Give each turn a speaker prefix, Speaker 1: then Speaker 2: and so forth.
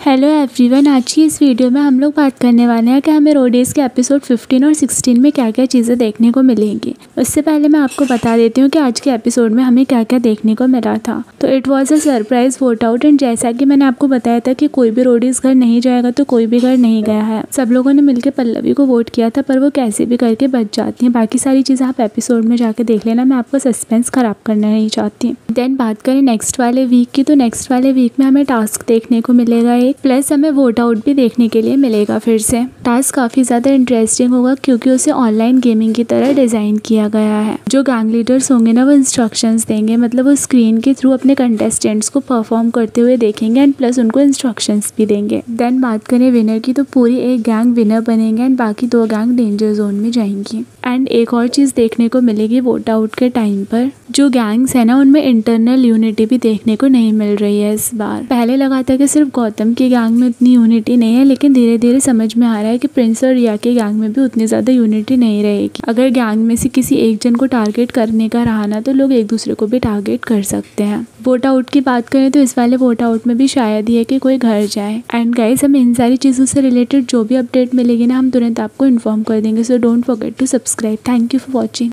Speaker 1: Hello everyone, आज की इस वीडियो में हम लोग बात करने वाले हैं कि हमें रोडीज के एपिसोड 15 और 16 में क्या क्या चीज़ें देखने को मिलेंगी। उससे पहले मैं आपको बता देती हूँ कि आज के एपिसोड में हमें क्या क्या देखने को मिला था। तो it was a surprise vote out and जैसा कि मैंने आपको बताया था कि कोई भी रोडीज घर नहीं जाएगा तो कोई भी घर नहीं गया है। सब लोगों ने मिलकर पल्लवी को वोट किया था, पर वो कैसे भी करके बच जाती है। बाकी सारी चीज़ें आप एपिसोड में जाके देख लेना, मैं आपको सस्पेंस खराब करना नहीं चाहती। देन बात करें नेक्स्ट वाले वीक की, तो नेक्स्ट वाले वीक में हमें टास्क देखने को मिलेगा एक, प्लस हमें वोट आउट भी देखने के लिए मिलेगा। फिर से टास्क काफ़ी ज़्यादा इंटरेस्टिंग होगा क्योंकि उसे ऑनलाइन गेमिंग की तरह डिज़ाइन किया गया है। जो गैंग लीडर्स होंगे ना, वो इंस्ट्रक्शंस देंगे, मतलब वो स्क्रीन के थ्रू अपने कंटेस्टेंट्स को परफॉर्म करते हुए देखेंगे एंड प्लस उनको इंस्ट्रक्शंस भी देंगे। देन बात करें विनर की, तो पूरी एक गैंग विनर बनेंगे एंड बाकी 2 गैंग डेंजर जोन में जाएंगी। एंड एक और चीज़ देखने को मिलेगी वोट आउट के टाइम पर, जो गैंग्स है ना उनमें इंटरनल यूनिटी भी देखने को नहीं मिल रही है इस बार। पहले लगा था कि सिर्फ गौतम की गैंग में उतनी यूनिटी नहीं है, लेकिन धीरे धीरे समझ में आ रहा है कि प्रिंस और रिया के गैंग में भी उतनी ज़्यादा यूनिटी नहीं रहेगी। अगर गैंग में से किसी एक जन को टारगेट करने का रहा ना, तो लोग एक दूसरे को भी टारगेट कर सकते हैं। वोट आउट की बात करें तो इस वाले वोट आउट में भी शायद ही है कि कोई घर जाए। एंड गाइस, हमें इन सारी चीज़ों से रिलेटेड जो भी अपडेट मिलेगी ना, हम तुरंत आपको इन्फॉर्म कर देंगे। So don't forget to subscribe. Thank you for watching.